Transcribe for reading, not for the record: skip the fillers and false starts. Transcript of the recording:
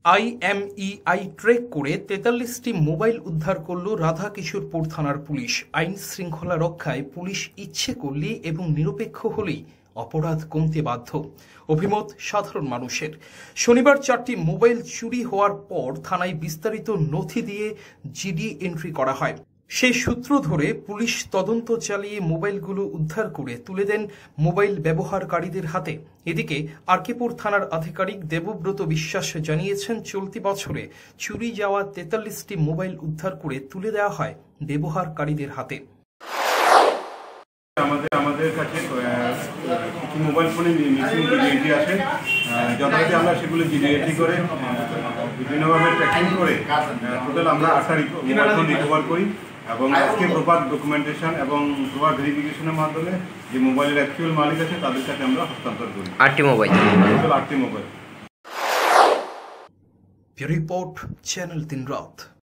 IMEI trek করে ৪৩টি mobile উদ্ধার করল রাধাকিশোরপুর থানার পুলিশ। আইন শৃঙ্খলা রক্ষায় পুলিশ ইচ্ছে করলেই এবং নিরপেক্ষ হলেই অপরাধ কমতে বাধ্য, অভিমত সাধারণ মানুষের। শনিবার ৪টি মোবাইল চুরি হওয়ার পর থানায় বিস্তারিত নথি দিয়ে জিডি এন্ট্রি করা হয়। সেই সূত্র ধরে পুলিশ তদন্ত চালিয়ে মোবাইলগুলো উদ্ধার করে তুলে দেন মোবাইল ব্যবহারকারীদের হাতে। এদিকে আরকেপুর থানার আধিকারিক দেবব্রত বিশ্বাস জানিয়েছেন, চলতি বছরে চুরি যাওয়া ৪৩টি মোবাইল উদ্ধার করে তুলে দেওয়া হয় ব্যবহারকারীদের হাতে। আমাদের কাছে কিছু মোবাইল ফোনে মিসিং জিডি আসে, যথাযথ আমরা সেগুলো জিডি করে বিভিন্নভাবে ট্র্যাকিং করে টোটাল আমরা 8টা মোবাইল ফোন রিকভার করি এবং আজকে প্রপার ডকুমেন্টেশন এবং প্রপার ভেরিফিকেশনের মাধ্যমে যে মোবাইলের অ্যাকচুয়াল মালিক আছে তাদের কাছে আমরা হস্তান্তর করি। 8টি মোবাইল, টোটাল 8টি মোবাইল। রিপোর্ট চ্যানেল 3 রাত।